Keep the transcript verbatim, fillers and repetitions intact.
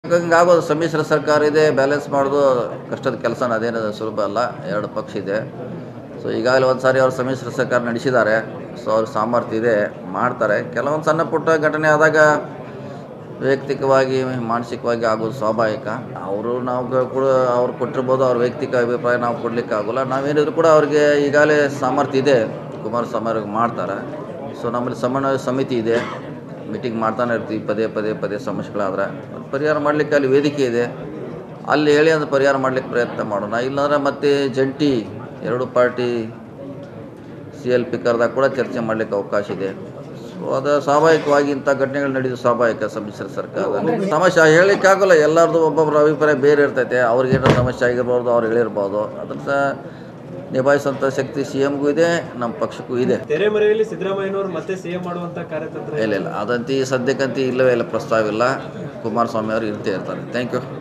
ಹಿಂಗಾಗೋದು ಸಮ್ಮಿಶ್ರ ಸರ್ಕಾರ ಇದೆ, ಬ್ಯಾಲೆನ್ಸ್ ಮಾಡೋದು ಕಷ್ಟದ ಕೆಲಸನ, ಅದೇನು ಸುಲಭ ಅಲ್ಲ. ಎರಡು ಪಕ್ಷ ಇದೆ. ಸೊ ಈಗಾಗಲೇ ಒಂದು ಸಾರಿ ಅವ್ರು ಸಮ್ಮಿಶ್ರ ಸರ್ಕಾರ ನಡೆಸಿದ್ದಾರೆ. ಸೊ ಅವ್ರ ಸಾಮರ್ಥ್ಯ ಇದೆ, ಮಾಡ್ತಾರೆ. ಕೆಲವೊಂದು ಸಣ್ಣ ಪುಟ್ಟ ಘಟನೆ ಆದಾಗ ವೈಯಕ್ತಿಕವಾಗಿ ಮಾನಸಿಕವಾಗಿ ಆಗೋದು ಸ್ವಾಭಾವಿಕ. ಅವರು ನಾವು ಕೂಡ ಅವ್ರು ಕೊಟ್ಟಿರ್ಬೋದು, ಅವ್ರ ವೈಯಕ್ತಿಕ ಅಭಿಪ್ರಾಯ ನಾವು ಕೊಡಲಿಕ್ಕೆ ಆಗೋಲ್ಲ. ನಾವೇನಿದ್ರು ಕೂಡ ಅವ್ರಿಗೆ ಈಗಾಗಲೇ ಸಾಮರ್ಥ್ಯ ಇದೆ, ಕುಮಾರಸ್ವಾಮಿ ಅವ್ರಿಗೆ ಮಾಡ್ತಾರೆ. ಸೊ ನಮ್ಮಲ್ಲಿ ಸಮನ್ವಯ ಸಮಿತಿ ಇದೆ, ಮೀಟಿಂಗ್ ಮಾಡ್ತಾನೆ ಇರ್ತೀವಿ ಪದೇ ಪದೇ ಪದೇ ಸಮಸ್ಯೆಗಳಾದ್ರೆ ಪರಿಹಾರ ಮಾಡಲಿಕ್ಕೆ ಅಲ್ಲಿ ವೇದಿಕೆ ಇದೆ, ಅಲ್ಲಿ ಹೇಳಿ ಅದು ಪರಿಹಾರ ಮಾಡಲಿಕ್ಕೆ ಪ್ರಯತ್ನ ಮಾಡೋಣ. ಇಲ್ಲಾಂದ್ರೆ ಮತ್ತೆ ಜಂಟಿ ಎರಡು ಪಾರ್ಟಿ ಸಿ ಎಲ್ ಪಿ ಕರೆದಾಗ ಕೂಡ ಚರ್ಚೆ ಮಾಡಲಿಕ್ಕೆ ಅವಕಾಶ ಇದೆ. ಸೊ ಅದು ಸ್ವಾಭಾವಿಕವಾಗಿ ಇಂಥ ಘಟನೆಗಳು ನಡೆಯೋದು ಸ್ವಾಭಾವಿಕ ಸಮ್ಮಿಶ್ರ ಸರ್ಕಾರದಲ್ಲಿ. ಸಮಸ್ಯೆ ಹೇಳಲಿಕ್ಕೆ ಆಗೋಲ್ಲ, ಎಲ್ಲರದು ಒಬ್ಬೊಬ್ಬರ ಅಭಿಪ್ರಾಯ ಬೇರೆ ಇರ್ತೈತೆ. ಅವ್ರಿಗೇನೋ ಸಮಸ್ಯೆ ಆಗಿರ್ಬೋದು, ಅವ್ರು ಹೇಳಿರ್ಬೋದು. ಅದನ್ನು ನಿಭಾಯಿಸುವಂಥ ಶಕ್ತಿ ಸಿ ಎಂಗೂ ಇದೆ, ನಮ್ಮ ಪಕ್ಷಕ್ಕೂ ಇದೆ. ತೆರೆಮರೆಯಲ್ಲಿ ಸಿದ್ದರಾಮಯ್ಯನವರು ಮತ್ತೆ ಸಿಎಂ ಮಾಡುವಂಥ ಕಾರ್ಯತಂತ್ರ ಇಲ್ಲ ಇಲ್ಲ ಅದಂತೂ ಸದ್ಯಕ್ಕಂತೂ ಇಲ್ಲವೇ ಇಲ್ಲ, ಪ್ರಸ್ತಾವ ಇಲ್ಲ. ಕುಮಾರಸ್ವಾಮಿ ಅವರು ಇರ್ತೇ ಇರ್ತಾರೆ. Thank you.